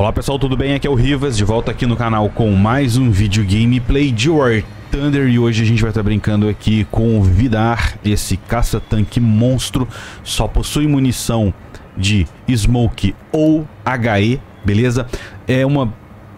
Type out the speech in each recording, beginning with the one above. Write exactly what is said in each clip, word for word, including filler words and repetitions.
Olá pessoal, tudo bem? Aqui é o Rivas, de volta aqui no canal com mais um vídeo gameplay de War Thunder. E hoje a gente vai estar brincando aqui com o Vidar, esse caça-tanque monstro. Só possui munição de Smoke ou H E, beleza? É uma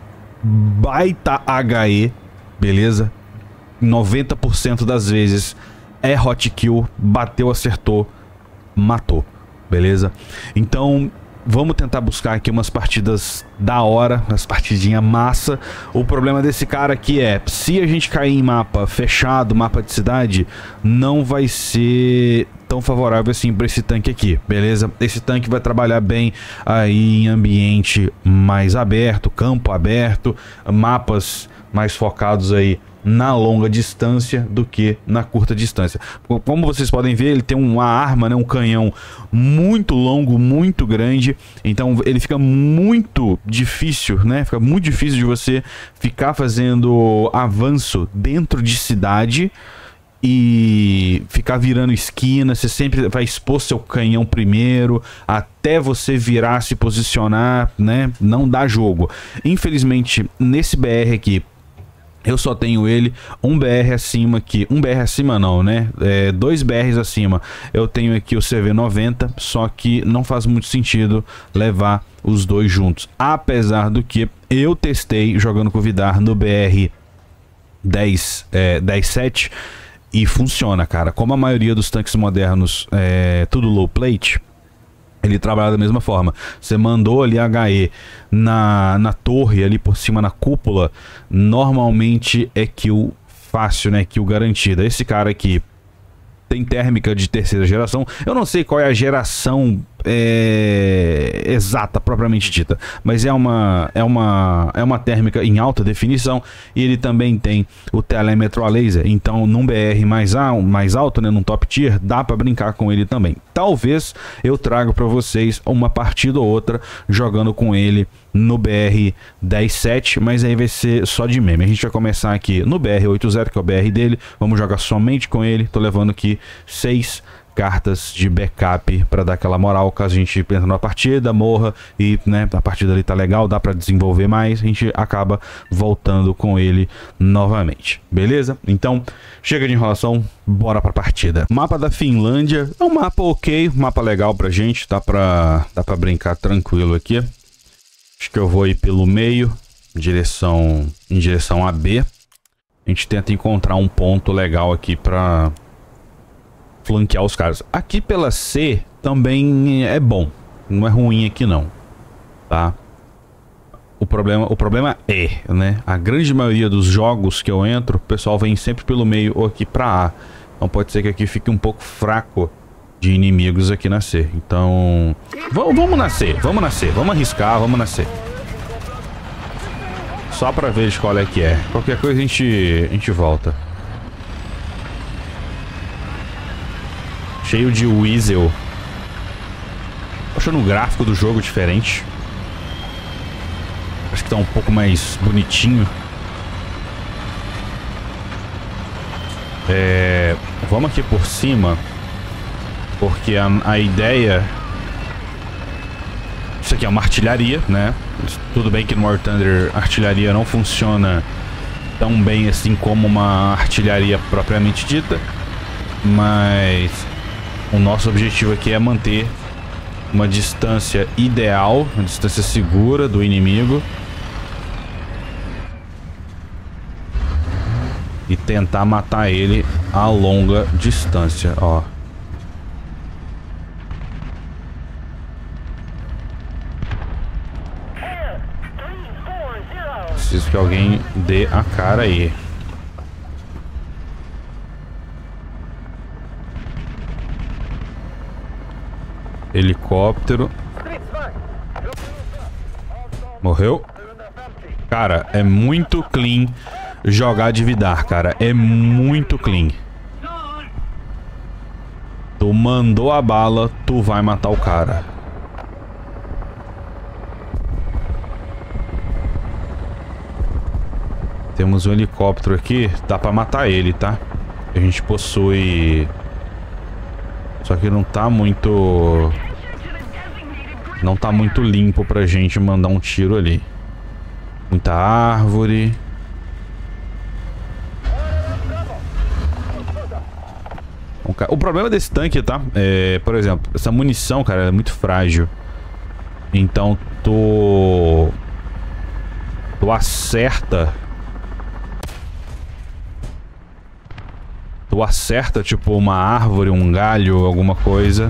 baita H E, beleza? noventa por cento das vezes é hot kill, bateu, acertou, matou, beleza? Então vamos tentar buscar aqui umas partidas da hora, umas partidinhas massa. O problema desse cara aqui é, se a gente cair em mapa fechado, mapa de cidade, não vai ser tão favorável assim para esse tanque aqui, beleza? Esse tanque vai trabalhar bem aí em ambiente mais aberto, campo aberto, mapas mais focados aí na longa distância do que na curta distância. Como vocês podem ver, ele tem uma arma, né, um canhão muito longo, muito grande, então ele fica muito difícil, né? Fica muito difícil de você ficar fazendo avanço dentro de cidade e ficar virando esquina. Você sempre vai expor seu canhão primeiro até você virar, se posicionar, né? Não dá jogo. Infelizmente, nesse B R aqui, eu só tenho ele um B R acima aqui, um B R acima não, né? É, dois B Rs acima. Eu tenho aqui o C V noventa, só que não faz muito sentido levar os dois juntos. Apesar do que eu testei jogando com o Vidar no B R dez, é, dez sete e funciona, cara. Como a maioria dos tanques modernos é tudo low plate, ele trabalha da mesma forma. Você mandou ali H E na, na torre, ali por cima na cúpula, normalmente é kill fácil, né? Kill garantida. Esse cara aqui tem térmica de terceira geração. Eu não sei qual é a geração é, exata, propriamente dita, mas é uma, é, uma, é uma térmica em alta definição. E ele também tem o telêmetro a laser. Então num B R mais, al mais alto, né, num top tier, dá para brincar com ele também. Talvez eu traga para vocês uma partida ou outra jogando com ele no B R dez sete, mas aí vai ser só de meme. A gente vai começar aqui no B R oitenta, que é o B R dele. Vamos jogar somente com ele. Tô levando aqui seis cartas de backup para dar aquela moral caso a gente entra numa partida, morra e, né, a partida ali tá legal, dá para desenvolver mais, a gente acaba voltando com ele novamente, beleza? Então chega de enrolação, bora pra partida. Mapa da Finlândia é um mapa ok, um mapa legal pra gente, dá pra, dá pra brincar tranquilo aqui. Acho que eu vou ir pelo meio, em direção, em direção a B. A gente tenta encontrar um ponto legal aqui pra flanquear os caras. Aqui pela C também é bom, não é ruim aqui não, tá? O problema, o problema é, né, a grande maioria dos jogos que eu entro, o pessoal vem sempre pelo meio ou aqui pra A. Então pode ser que aqui fique um pouco fraco de inimigos aqui na C. Então vamos, vamos na C, vamos na C, vamos arriscar, vamos na C. Só pra ver de qual é que é. Qualquer coisa a gente, a gente volta. Cheio de Weasel. Tô achando o gráfico do jogo diferente. Acho que tá um pouco mais bonitinho. É... Vamos aqui por cima, porque a, a ideia... Isso aqui é uma artilharia, né? Tudo bem que no War Thunder a artilharia não funciona tão bem assim como uma artilharia propriamente dita, mas o nosso objetivo aqui é manter uma distância ideal, uma distância segura do inimigo e tentar matar ele a longa distância, ó. Preciso que alguém dê a cara aí. Helicóptero. Morreu. Cara, é muito clean jogar de Vidar, cara. É muito clean. Tu mandou a bala, tu vai matar o cara. Temos um helicóptero aqui. Dá pra matar ele, tá? A gente possui... Só que não tá muito... Não tá muito limpo pra gente mandar um tiro ali. Muita árvore. O problema desse tanque, tá? É, por exemplo, essa munição, cara, é muito frágil. Então, tu... Tu acerta... Tu acerta, tipo, uma árvore, um galho, alguma coisa.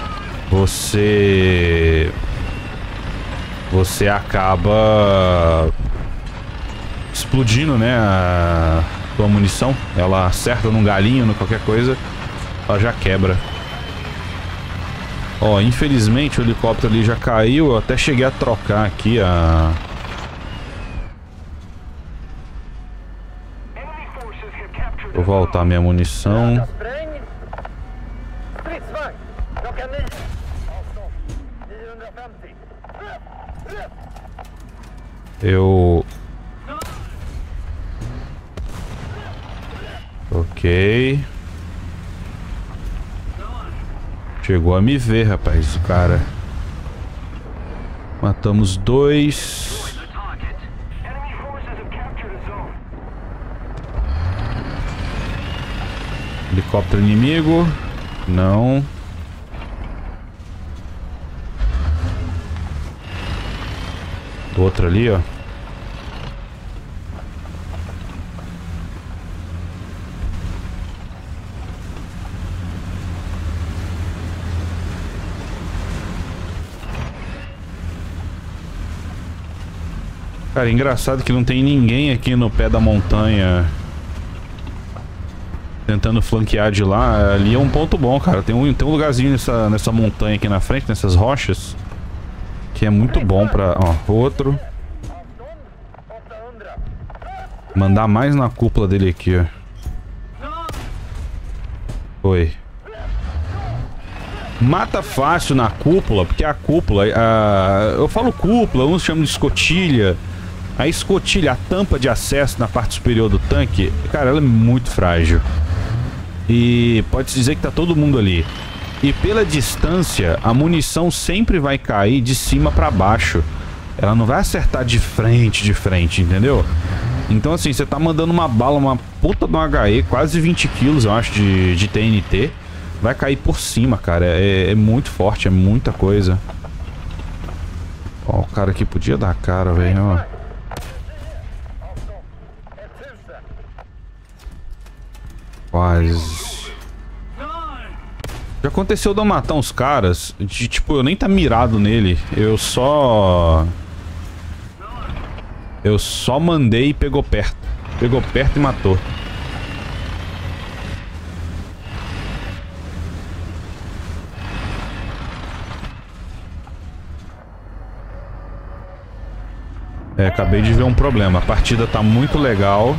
Você... Você acaba... explodindo, né? A tua munição. Ela acerta num galinho, em qualquer coisa. Ela já quebra. Ó, infelizmente o helicóptero ali já caiu. Eu até cheguei a trocar aqui a... Vou voltar minha munição. Eu... Ok. Chegou a me ver, rapaz, o cara. Matamos dois. Helicóptero inimigo. Não. Outro ali, ó. Cara, engraçado que não tem ninguém aqui no pé da montanha tentando flanquear de lá. Ali é um ponto bom, cara. Tem um, tem um lugarzinho nessa, nessa montanha aqui na frente, nessas rochas, que é muito bom pra... Ó, outro. Mandar mais na cúpula dele aqui, ó. Foi. Mata fácil na cúpula, porque a cúpula... A... Eu falo cúpula, uns chamam de escotilha. A escotilha, a tampa de acesso na parte superior do tanque, cara, ela é muito frágil. E pode-se dizer que tá todo mundo ali. E pela distância, a munição sempre vai cair de cima pra baixo. Ela não vai acertar de frente, de frente, entendeu? Então assim, você tá mandando uma bala, uma puta de um H E, quase vinte quilos, eu acho, de, de T N T. Vai cair por cima, cara. É, é muito forte, é muita coisa. Ó, o cara aqui podia dar cara, velho, ó. Quase. Já aconteceu de eu matar uns caras de, tipo, eu nem tá mirado nele. Eu só... Eu só mandei e pegou perto. Pegou perto e matou. É, acabei de ver um problema. A partida tá muito legal,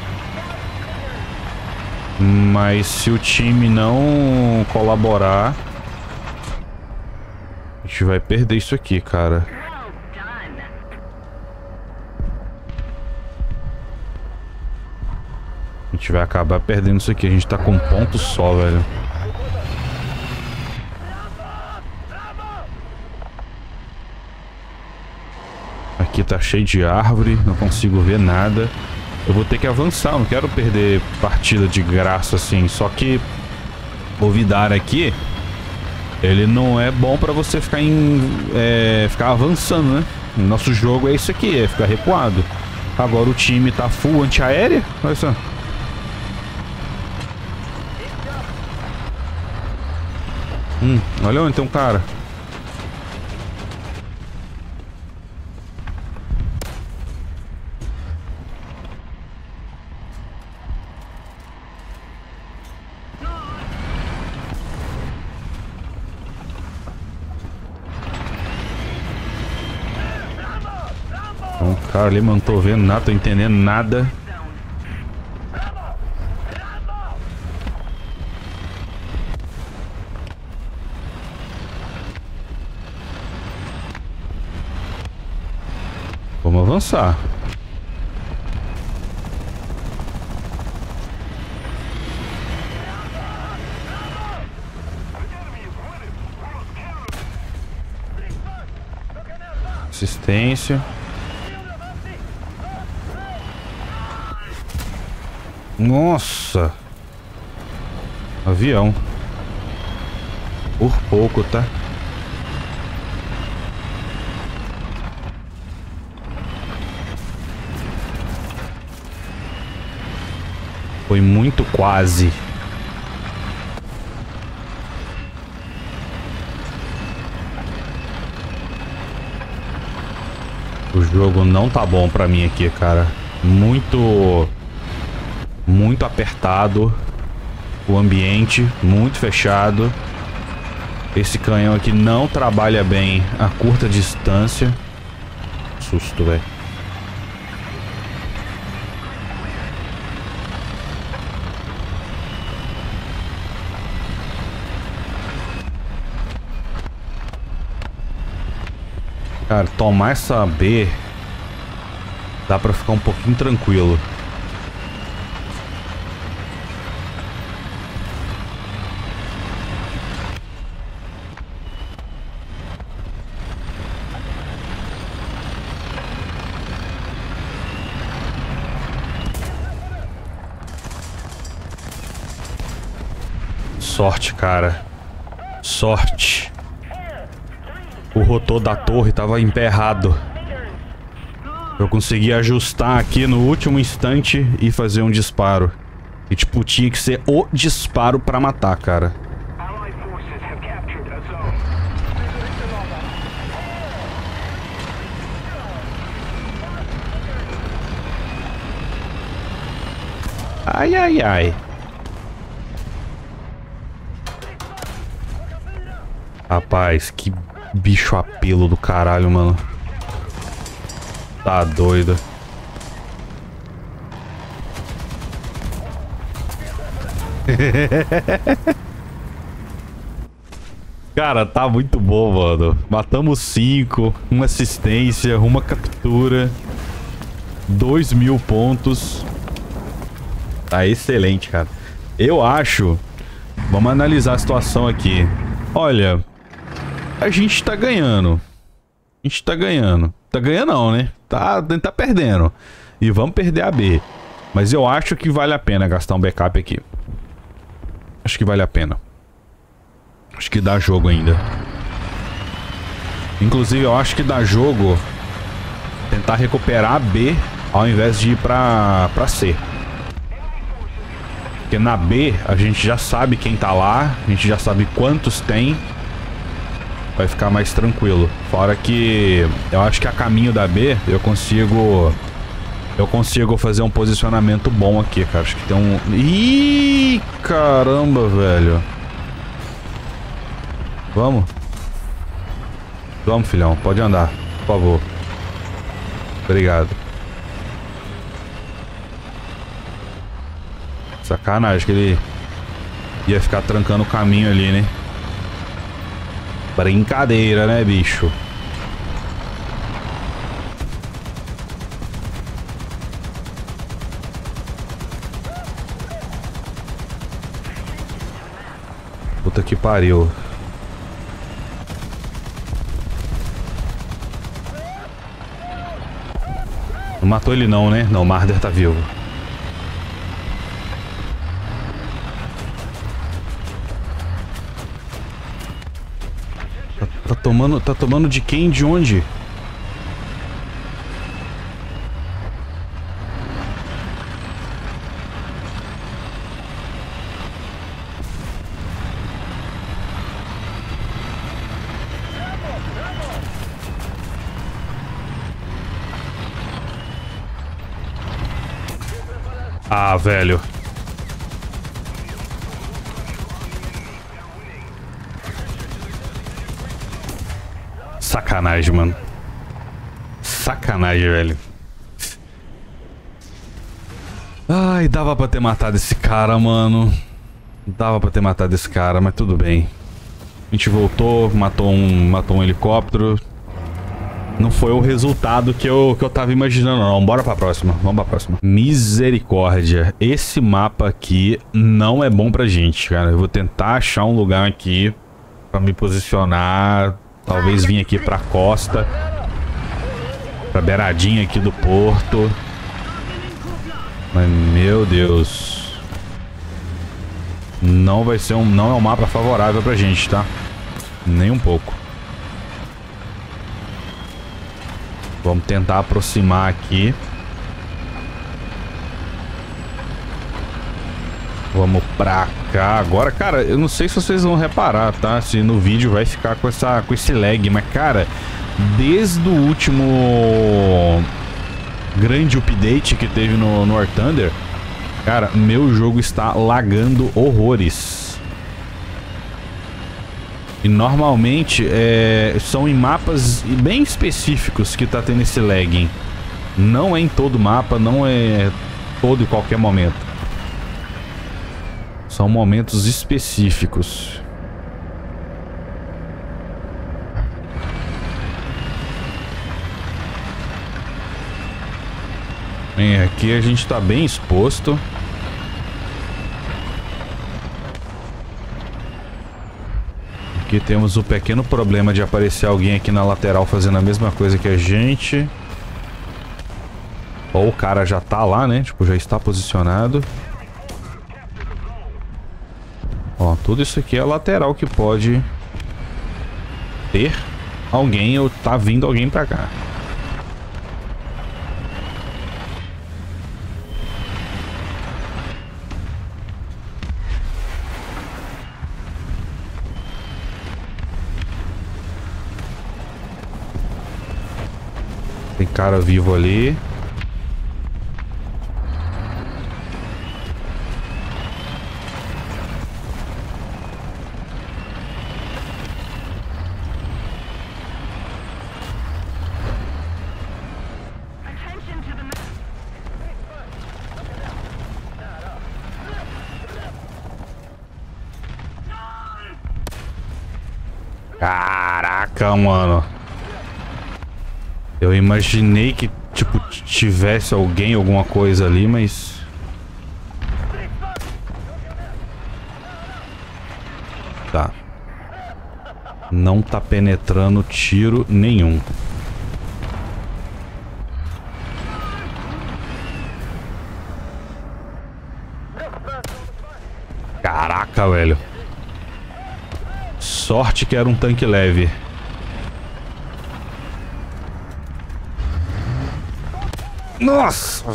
mas se o time não colaborar, a gente vai perder isso aqui, cara. A gente vai acabar perdendo isso aqui. A gente tá com um ponto só, velho. Aqui tá cheio de árvore, não consigo ver nada. Eu vou ter que avançar, não quero perder partida de graça assim. Só que o Vidar aqui, ele não é bom pra você ficar em, é, ficar avançando, né? Nosso jogo é isso aqui, é ficar recuado. Agora o time tá full antiaérea, olha só. Hum, olha onde tem um cara. Um cara ali, mano, não tô vendo nada, tô entendendo nada. Vamos avançar. assistência. Nossa. Avião. Por pouco, tá? Foi muito quase. O jogo não tá bom pra mim aqui, cara. Muito... Muito apertado. O ambiente muito fechado. Esse canhão aqui não trabalha bem a curta distância. Susto, velho. Cara, tomar essa B dá pra ficar um pouquinho tranquilo. Sorte, cara. Sorte. O rotor da torre tava emperrado. Eu consegui ajustar aqui no último instante e fazer um disparo. E tipo, tinha que ser o disparo pra matar, cara. Ai, ai, ai. Rapaz, que bicho apelo do caralho, mano. Tá doido. Cara, tá muito bom, mano. Matamos cinco, uma assistência, uma captura, dois mil pontos. Tá excelente, cara. Eu acho... Vamos analisar a situação aqui. Olha... A gente tá ganhando. A gente tá ganhando. Tá ganhando não, né? Tá, tá perdendo. E vamos perder a B. Mas eu acho que vale a pena gastar um backup aqui. Acho que vale a pena. Acho que dá jogo ainda. Inclusive, eu acho que dá jogo tentar recuperar a B ao invés de ir pra, pra C. Porque na B a gente já sabe quem tá lá. A gente já sabe quantos tem. Vai ficar mais tranquilo. Fora que eu acho que a caminho da B eu consigo... Eu consigo fazer um posicionamento bom aqui, cara. Acho que tem um... Ih, caramba, velho. Vamos? Vamos, filhão. Pode andar, por favor. Obrigado. Sacanagem que ele ia ficar trancando o caminho ali, né? Brincadeira, né, bicho? Puta que pariu. Não matou ele não, né? Não, o Marder tá vivo. Tá tomando, tá tomando de quem? De onde? Ah, velho. Sacanagem, mano. Sacanagem, velho. Ai, dava pra ter matado esse cara, mano. Dava pra ter matado esse cara, mas tudo bem. A gente voltou, matou um, matou um helicóptero. Não foi o resultado que eu, que eu tava imaginando, não. Bora pra próxima. Vamos pra próxima. Misericórdia. Esse mapa aqui não é bom pra gente, cara. Eu vou tentar achar um lugar aqui pra me posicionar. Talvez vir aqui pra costa. Pra beiradinha aqui do porto. Mas, meu Deus. Não vai ser um... Não é um mapa favorável pra gente, tá? Nem um pouco. Vamos tentar aproximar aqui. Vamos pra cá agora. Cara, eu não sei se vocês vão reparar, tá? Se no vídeo vai ficar com, essa, com esse lag. Mas, cara, desde o último grande update que teve no, no War Thunder, cara, meu jogo está lagando horrores. E normalmente é, são em mapas bem específicos que tá tendo esse lagging. Não é em todo mapa, não é todo e qualquer momento. São momentos específicos. Bem, aqui a gente tá bem exposto. Aqui temos o pequeno problema de aparecer alguém aqui na lateral fazendo a mesma coisa que a gente. Ou o cara já tá lá, né? Tipo, já está posicionado. Ó, tudo isso aqui é lateral que pode ter alguém ou tá vindo alguém pra cá. Tem cara vivo ali. Caraca, mano. Eu imaginei que, tipo, tivesse alguém, alguma coisa ali, mas... Tá. Não tá penetrando tiro nenhum. Caraca, velho. Sorte que era um tanque leve. Nossa!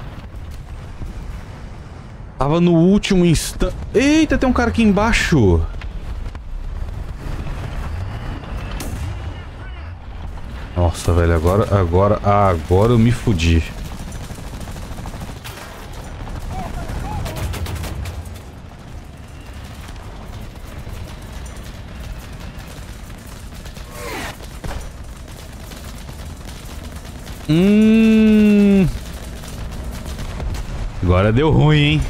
Tava no último instante. Eita, tem um cara aqui embaixo. Nossa, velho, agora, agora, agora eu me fudi. Hum. Agora deu ruim, hein?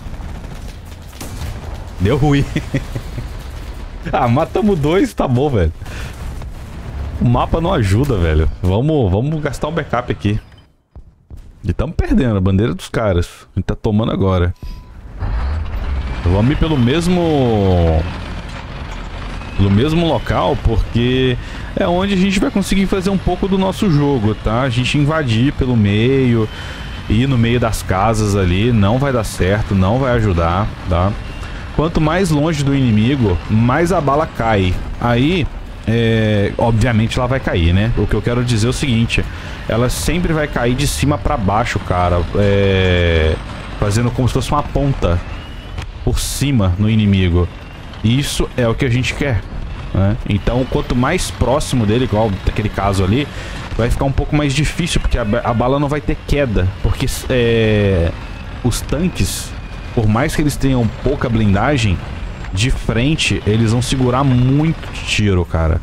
Deu ruim. Ah, matamos dois, tá bom, velho. O mapa não ajuda, velho. Vamos, vamos gastar um backup aqui. E estamos perdendo a bandeira dos caras. A gente tá tomando agora. Vamos ir pelo mesmo... Pelo mesmo local, porque é onde a gente vai conseguir fazer um pouco do nosso jogo, tá? A gente invadir pelo meio, ir no meio das casas ali, não vai dar certo, não vai ajudar, tá? Quanto mais longe do inimigo, mais a bala cai. Aí, é, obviamente ela vai cair, né? O que eu quero dizer é o seguinte, ela sempre vai cair de cima pra baixo, cara. É, fazendo como se fosse uma ponta por cima no inimigo. Isso é o que a gente quer, né? Então, quanto mais próximo dele, igual naquele caso ali, vai ficar um pouco mais difícil, porque a, a bala não vai ter queda. Porque é, os tanques, por mais que eles tenham pouca blindagem, de frente, eles vão segurar muito tiro, cara.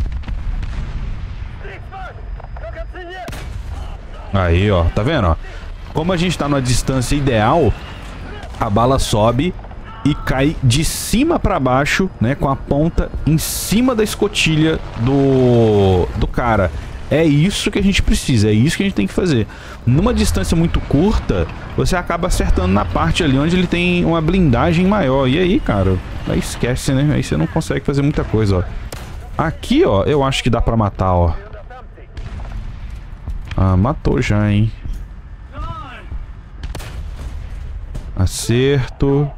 Aí, ó, tá vendo, ó? Como a gente tá numa distância ideal, a bala sobe e cai de cima pra baixo, né, com a ponta em cima da escotilha do, do cara. É isso que a gente precisa, é isso que a gente tem que fazer. Numa distância muito curta, você acaba acertando na parte ali onde ele tem uma blindagem maior. E aí, cara, aí esquece, né? Aí você não consegue fazer muita coisa, ó. Aqui, ó, eu acho que dá pra matar, ó. Ah, matou já, hein? Acerto.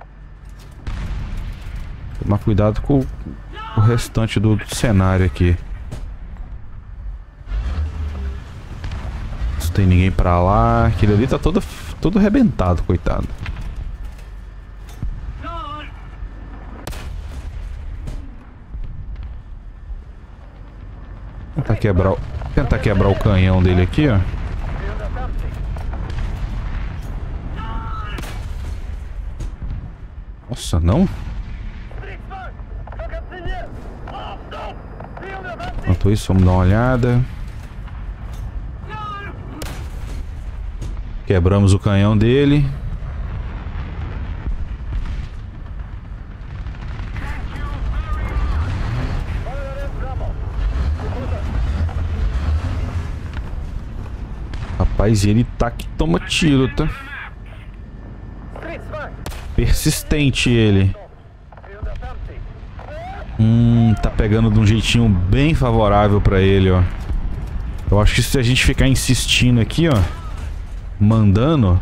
Tomar cuidado com o restante do cenário aqui. Não tem ninguém pra lá. Aquele ali tá todo, todo arrebentado, coitado. Tentar quebrar, o, tentar quebrar o canhão dele aqui, ó. Nossa, não? Enquanto isso, vamos dar uma olhada. Quebramos o canhão dele. Rapaz, ele tá que toma tiro, tá? Persistente ele. Hum, tá pegando de um jeitinho bem favorável pra ele, ó. Eu acho que se a gente ficar insistindo aqui, ó, mandando,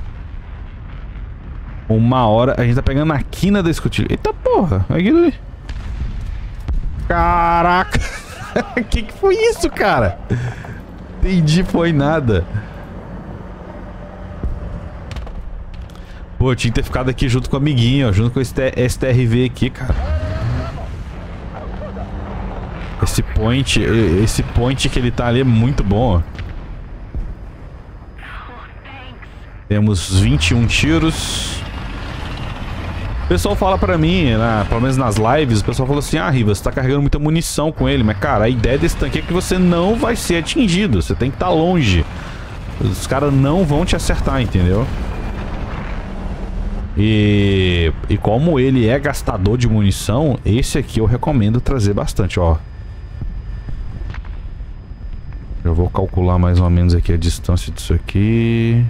uma hora a gente tá pegando na quina da escotilha. Eita porra, aquilo ali. Caraca. Que que foi isso, cara? Entendi, foi nada. Pô, eu tinha que ter ficado aqui junto com o amiguinho, ó, junto com esse S T R V aqui, cara. Esse point, esse point que ele tá ali é muito bom, ó. Temos vinte e um tiros. O pessoal fala pra mim, né, pelo menos nas lives, o pessoal falou assim: ah, Riva, você tá carregando muita munição com ele. Mas, cara, a ideia desse tanque é que você não vai ser atingido. Você tem que estar longe. Os caras não vão te acertar, entendeu? E, e como ele é gastador de munição, esse aqui eu recomendo trazer bastante, ó. Eu vou calcular mais ou menos aqui a distância disso aqui.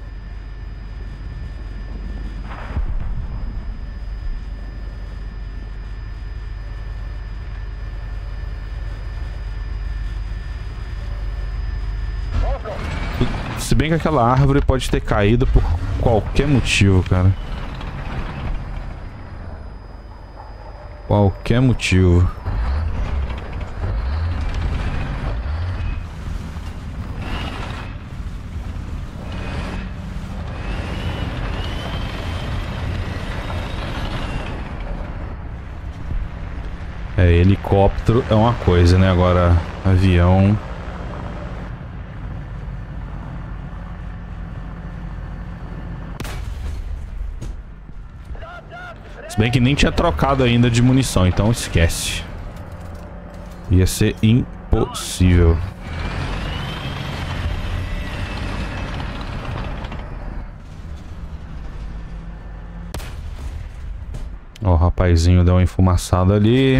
Se bem que aquela árvore pode ter caído por qualquer motivo, cara. Qualquer motivo. É, helicóptero é uma coisa, né? Agora, avião... Se bem que nem tinha trocado ainda de munição, então esquece. Ia ser impossível. Ó, o rapazinho deu uma enfumaçada ali.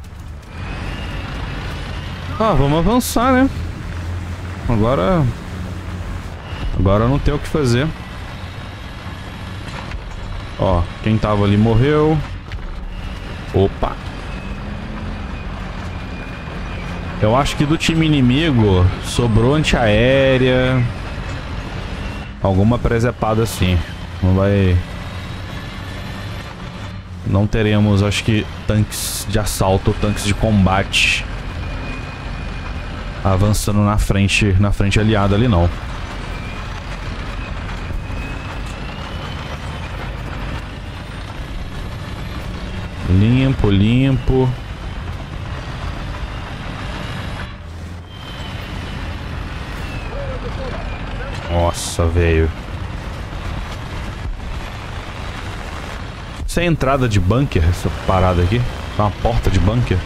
Ah, vamos avançar, né? Agora... Agora não tem o que fazer. Ó, quem tava ali morreu. Opa. Eu acho que do time inimigo sobrou antiaérea. Alguma presepada assim. Não vai... Não teremos, acho que, tanques de assalto ou tanques de combate avançando na frente, na frente aliada ali, não. Limpo, limpo. Nossa, velho. Isso é entrada de bunker, essa parada aqui? É uma porta de bunker?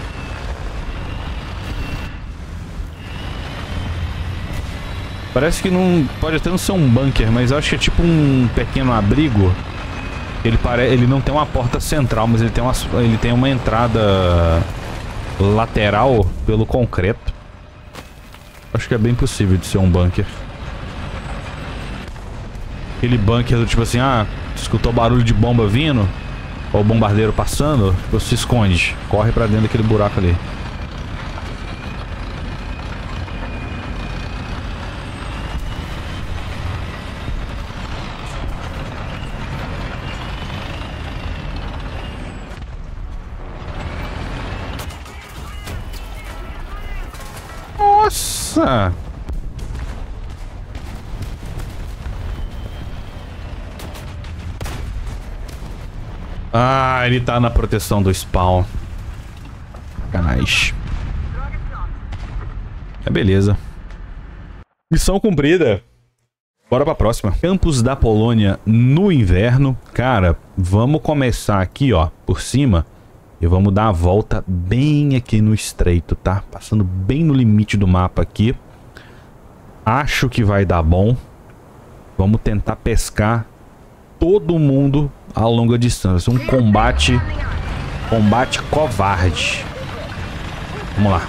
Parece que não... Pode até não ser um bunker, mas eu acho que é tipo um pequeno abrigo. Ele, pare... ele não tem uma porta central, mas ele tem uma, ele tem uma entrada lateral pelo concreto. Acho que é bem possível de ser um bunker. Aquele bunker do tipo assim, ah, escutou barulho de bomba vindo, ou bombardeiro passando, você se esconde, corre pra dentro daquele buraco ali. Beleza. Ah, ele tá na proteção do spawn. Sacanagem. É, beleza. Missão cumprida. Bora pra próxima. Campos da Polônia no inverno. Cara, vamos começar aqui, ó, por cima. E vamos dar a volta bem aqui no estreito, tá? Passando bem no limite do mapa aqui. Acho que vai dar bom. Vamos tentar pescar todo mundo a longa distância. Um combate... Combate covarde. Vamos lá.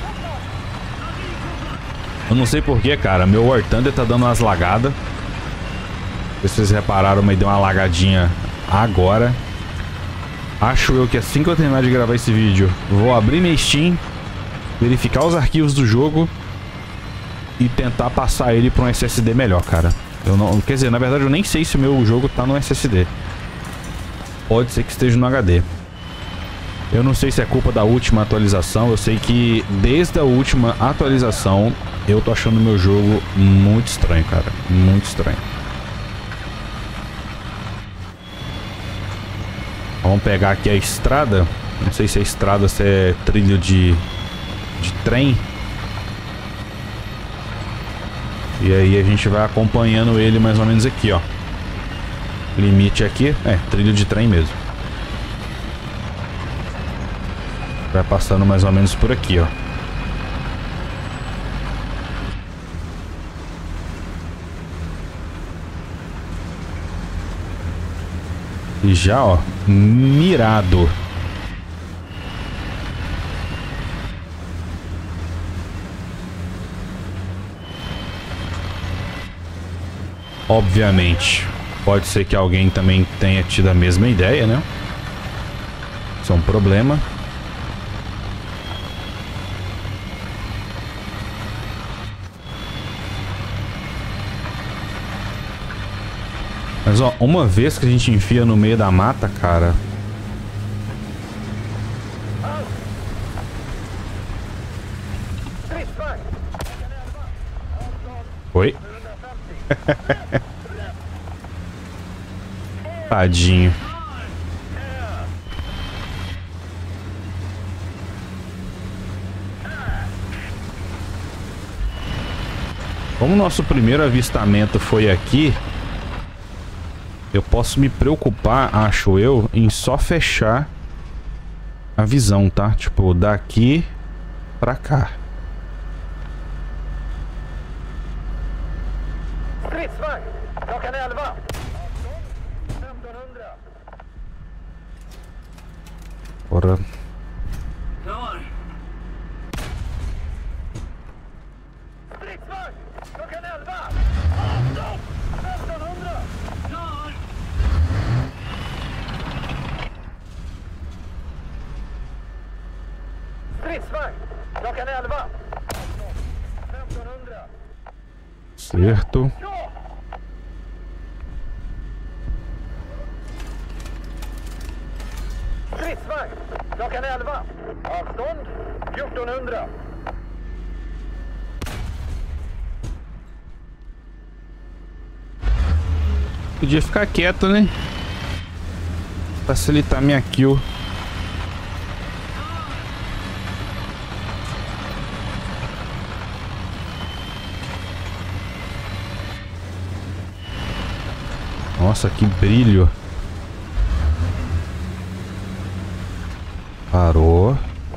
Eu não sei porquê, cara. Meu War Thunder tá dando umas lagadas. Não sei se vocês repararam, mas deu uma lagadinha agora. Acho eu que assim que eu terminar de gravar esse vídeo, vou abrir minha Steam, verificar os arquivos do jogo e tentar passar ele para um S S D melhor, cara. Eu não, quer dizer, na verdade eu nem sei se o meu jogo tá no S S D. Pode ser que esteja no H D. Eu não sei se é culpa da última atualização. Eu sei que desde a última atualização eu tô achando o meu jogo muito estranho, cara. Muito estranho. Vamos pegar aqui a estrada. Não sei se é estrada, se é trilho de, de trem. E aí a gente vai acompanhando ele mais ou menos aqui, ó. Limite aqui. É, trilho de trem mesmo. Vai passando mais ou menos por aqui, ó. E já, ó, mirado. Obviamente, pode ser que alguém também tenha tido a mesma ideia, né? Isso é um problema. Mas ó, uma vez que a gente enfia no meio da mata, cara... Oi? Tadinho. Como o nosso primeiro avistamento foi aqui... Eu posso me preocupar, acho eu, em só fechar a visão, tá? Tipo, daqui pra cá. Bora. Certo. Podia ficar quieto, né? Facilitar minha kill. Nossa, que brilho. Parou.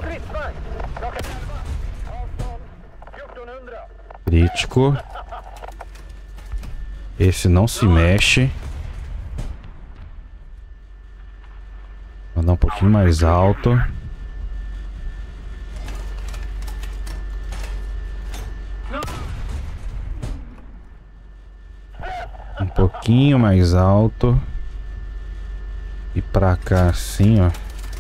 Crítico. Esse não se mexe. Vou dar um pouquinho mais alto. Um pouquinho mais alto. E pra cá assim, ó.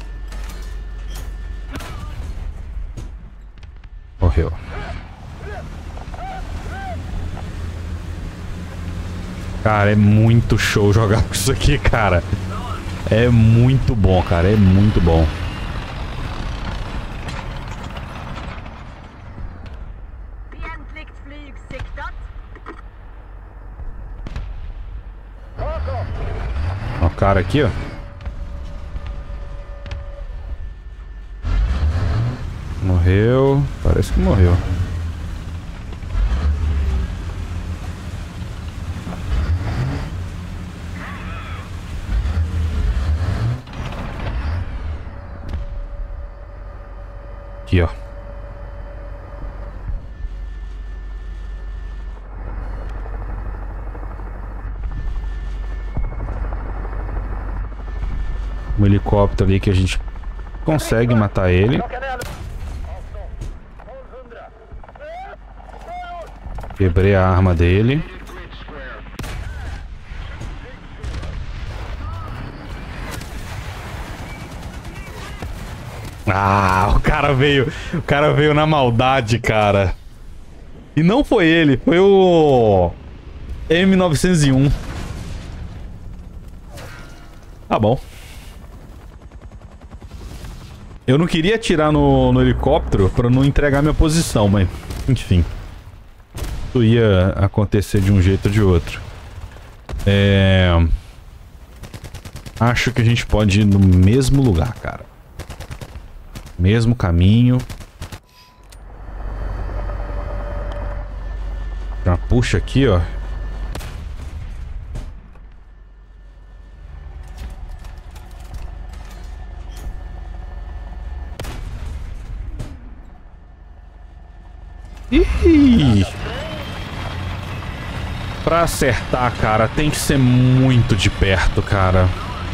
Morreu. Cara, é muito show jogar com isso aqui, cara. É muito bom, cara. É muito bom. cara aqui, ó. Morreu. Parece que morreu. Aqui, ó. Um helicóptero ali que a gente consegue matar ele. Quebrei a arma dele. Ah, o cara veio, o cara veio na maldade, cara. E não foi ele, foi o M novecentos e um. Tá bom. Eu não queria atirar no, no helicóptero pra não entregar minha posição, mas enfim. Isso ia acontecer de um jeito ou de outro. É... Acho que a gente pode ir no mesmo lugar, cara. Mesmo caminho. Já puxa aqui, ó. Ih! Pra acertar, cara, tem que ser muito de perto, cara.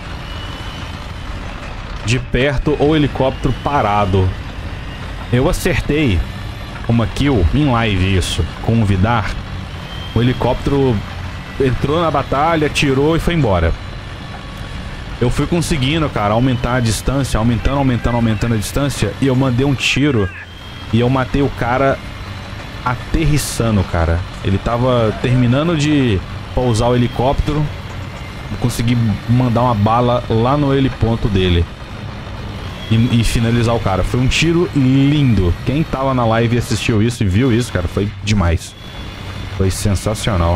De perto ou helicóptero parado. Eu acertei uma kill em live isso, com o Vidar. O helicóptero entrou na batalha, tirou e foi embora. Eu fui conseguindo, cara, aumentar a distância, aumentando, aumentando, aumentando a distância. E eu mandei um tiro e eu matei o cara aterrissando, cara. Ele tava terminando de pousar o helicóptero. Eu consegui mandar uma bala lá no heliponto dele. E, e finalizar o cara. Foi um tiro lindo. Quem tava na live e assistiu isso e viu isso, cara, foi demais. Foi sensacional.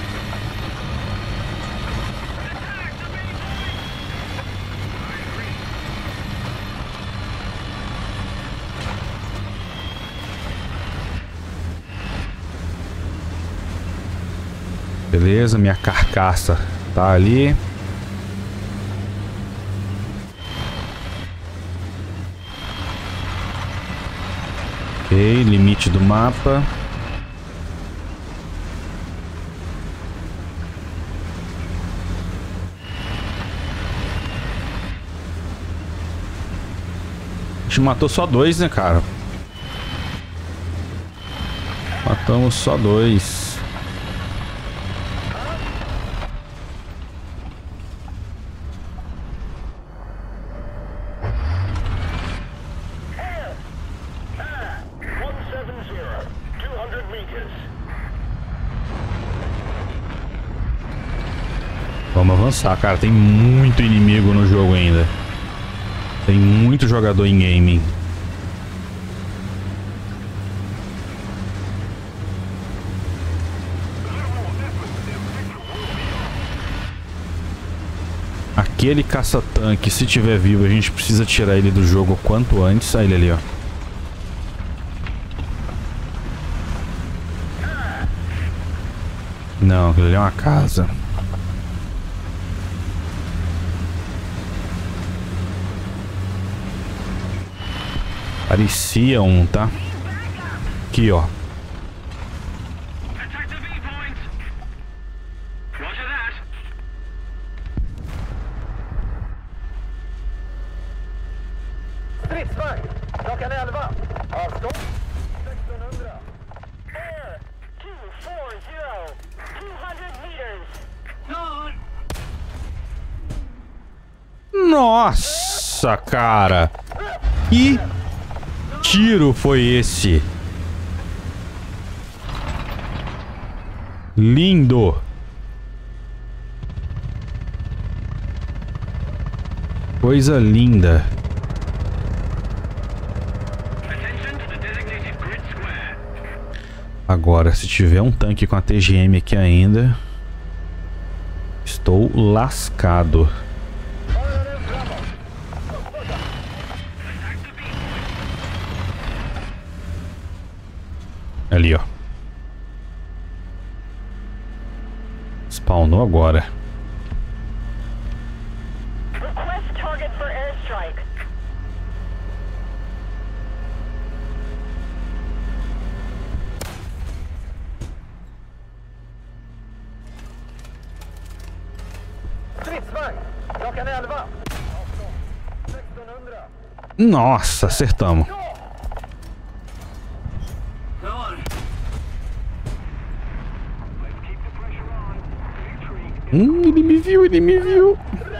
Beleza, minha carcaça tá ali. Ok, limite do mapa. A gente matou só dois, né, cara? Matamos só dois. Vamos avançar, cara. Tem muito inimigo no jogo ainda. Tem muito jogador em game. Aquele caça-tanque, se tiver vivo, a gente precisa tirar ele do jogo o quanto antes. Olha ele ali, ó. Não, aquilo ali é uma casa. Parecia um, tá? Aqui, ó. Nossa, cara. Que tiro foi esse? Lindo. Coisa linda. Agora, se tiver um tanque com a T G M aqui ainda, estou lascado. Ali, ó. Spawnou agora. Nossa, acertamos. Hum, ele me viu, ele me viu.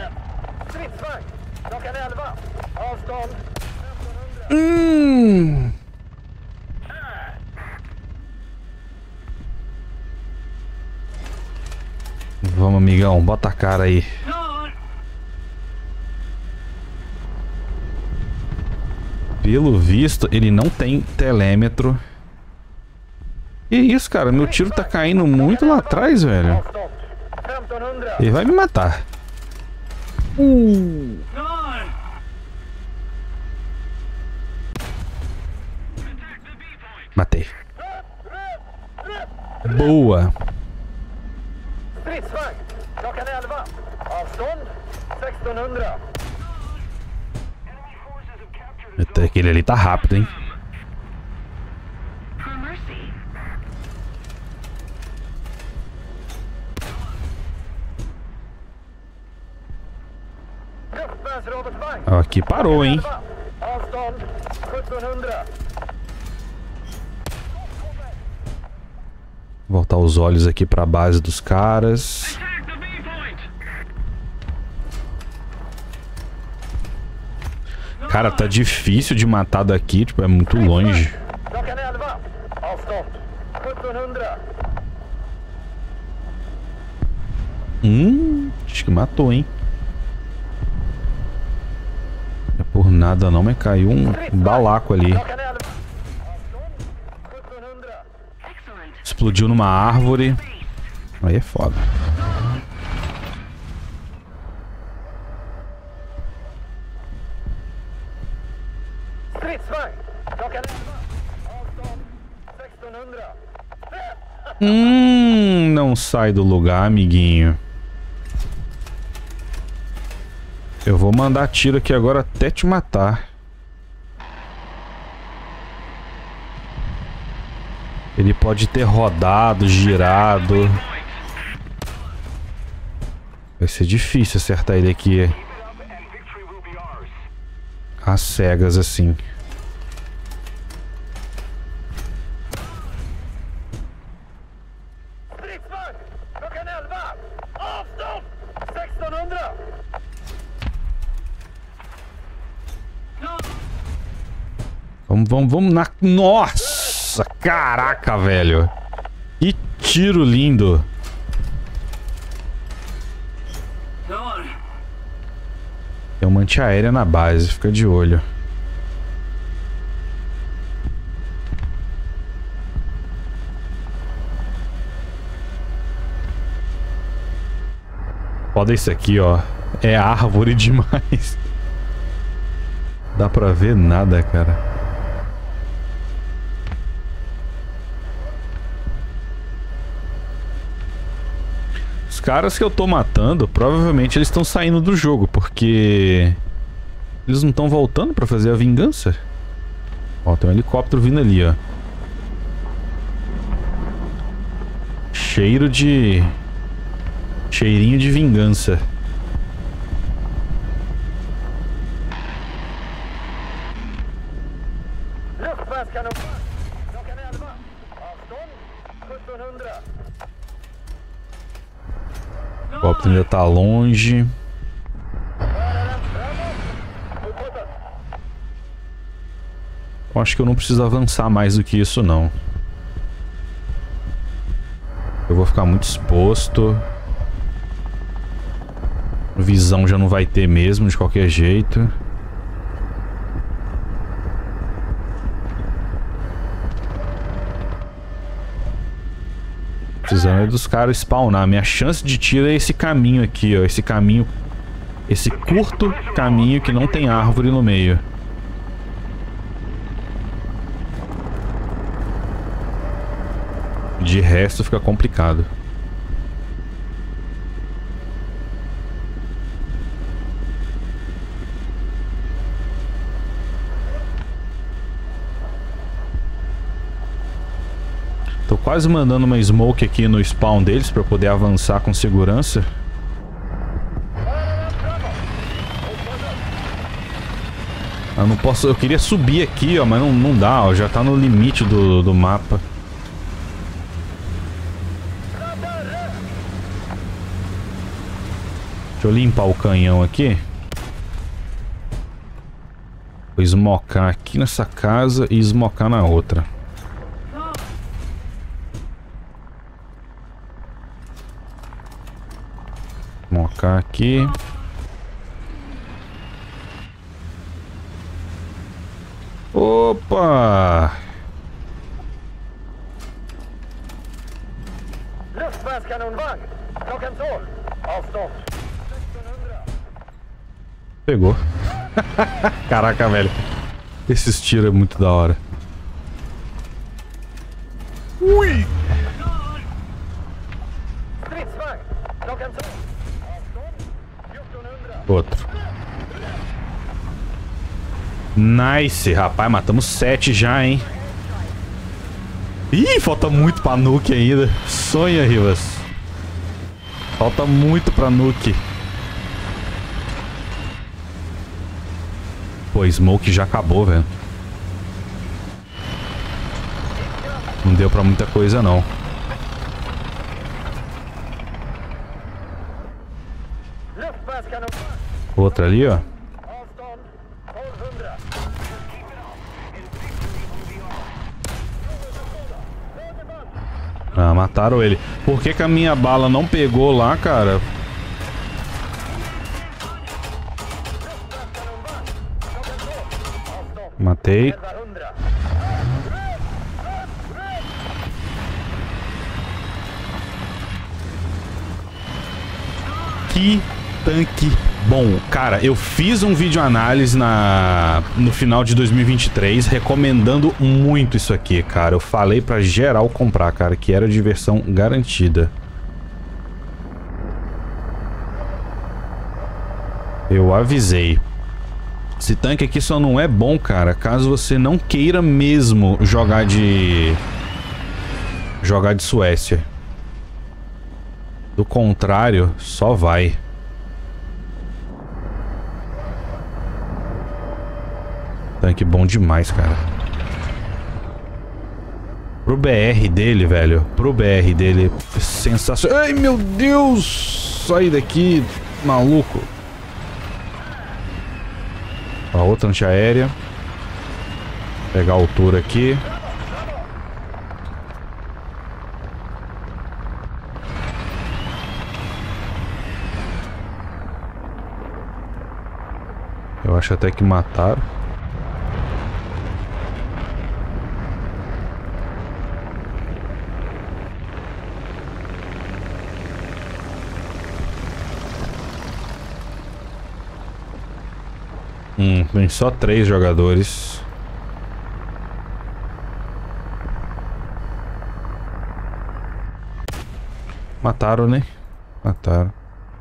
Hum. Vamos, amigão, bota a cara aí. Pelo visto, ele não tem telêmetro. Que isso, cara? Meu tiro tá caindo muito lá atrás, velho. Ele vai me matar. Uh. Matei. Boa. Até aquele ali tá rápido, hein? Aqui parou, hein? Voltar os olhos aqui pra base dos caras. Cara, tá difícil de matar daqui, tipo, é muito longe. Hum, acho que matou, hein? Não é por nada não, mas caiu um balaco ali. Explodiu numa árvore. Aí é foda. Hum, não sai do lugar, amiguinho. Eu vou mandar tiro aqui agora até te matar. Ele pode ter rodado, girado. Vai ser difícil acertar ele aqui às cegas assim. Vamos, vamos, vamos na... Nossa, caraca, velho. Que tiro lindo. Tem uma antiaérea na base, fica de olho. Foda isso aqui, ó. É árvore demais. Dá pra ver nada, cara. Os caras que eu tô matando, provavelmente eles estão saindo do jogo, porque eles não estão voltando pra fazer a vingança. Ó, tem um helicóptero vindo ali, ó. Cheiro de... Cheirinho de vingança. O helicóptero ainda tá longe. Eu acho que eu não preciso avançar mais do que isso, não. Eu vou ficar muito exposto. Visão já não vai ter mesmo, de qualquer jeito. Precisando é dos caras spawnar. Minha chance de tiro é esse caminho aqui, ó. Esse caminho... Esse curto caminho que não tem árvore no meio. De resto fica complicado. Tô quase mandando uma smoke aqui no spawn deles pra eu poder avançar com segurança. Eu não posso... Eu queria subir aqui, ó, mas não, não dá, ó. Já tá no limite do, do mapa. Deixa eu limpar o canhão aqui. Vou smocar aqui nessa casa e smocar na outra. Smocar aqui. Opa! Pegou. Caraca, velho. Esses tiros é muito da hora. Ui! Outro. Nice, rapaz. Matamos sete já, hein? Ih, falta muito pra nuke ainda. Sonha, Rivas. Falta muito pra nuke. Pô, smoke já acabou, velho. Não deu pra muita coisa, não. Outra ali, ó. Ah, mataram ele. Por que que a minha bala não pegou lá, cara? Matei. Que tanque bom. Cara, eu fiz um vídeo análise na, no final de dois mil e vinte e três recomendando muito isso aqui, cara. Eu falei pra geral comprar, cara, que era diversão garantida. Eu avisei. Esse tanque aqui só não é bom, cara, caso você não queira mesmo jogar de... jogar de Suécia. Do contrário, só vai. Tanque bom demais, cara. Pro B R dele, velho. Pro B R dele, sensacional. Ai, meu Deus! Sai daqui, maluco. A outra antiaérea. Pegar a altura aqui. Eu acho até que mataram. Hum, tem só três jogadores. Mataram, né? Mataram.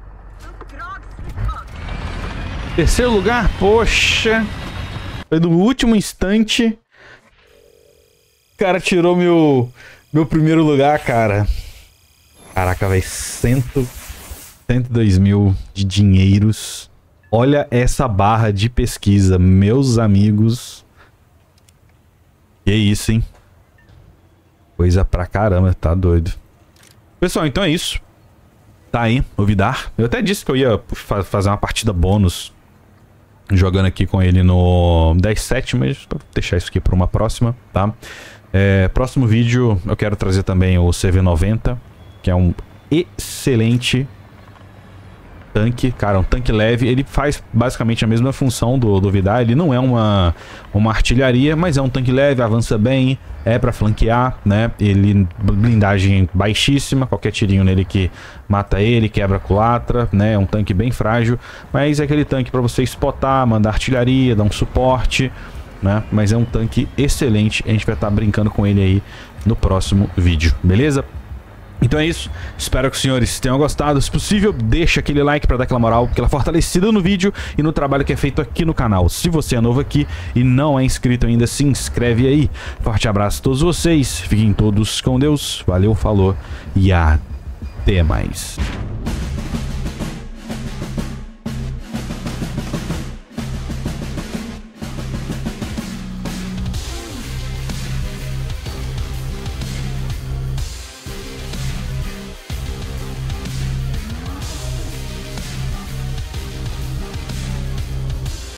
Terceiro lugar? Poxa. Foi no último instante. O cara tirou meu, meu primeiro lugar, cara. Caraca, velho. Cento, cento e dois mil de dinheiros. Olha essa barra de pesquisa, meus amigos. Que isso, hein? Coisa pra caramba, tá doido. Pessoal, então é isso. Tá aí, o Vidar. Eu até disse que eu ia fa fazer uma partida bônus jogando aqui com ele no dez sete, mas vou deixar isso aqui pra uma próxima, tá? É, próximo vídeo eu quero trazer também o C V noventa, que é um excelente tanque, cara, um tanque leve. Ele faz basicamente a mesma função do, do Vidar. Ele não é uma, uma artilharia, mas é um tanque leve, avança bem, é pra flanquear, né? Ele, blindagem baixíssima, qualquer tirinho nele que mata ele, quebra a culatra, né? É um tanque bem frágil, mas é aquele tanque pra você spotar, mandar artilharia, dar um suporte, né? Mas é um tanque excelente. A gente vai estar brincando com ele aí no próximo vídeo, beleza? Então é isso, espero que os senhores tenham gostado. Se possível, deixa aquele like para dar aquela moral, aquela fortalecida no vídeo e no trabalho que é feito aqui no canal. Se você é novo aqui e não é inscrito ainda, se inscreve aí. Forte abraço a todos vocês, fiquem todos com Deus, valeu, falou e até mais.